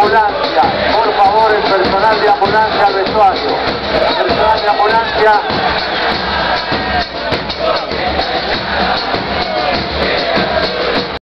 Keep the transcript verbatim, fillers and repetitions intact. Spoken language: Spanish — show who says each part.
Speaker 1: ambulancia, por favor, el personal de ambulancia al vestuario. Personal de ambulancia.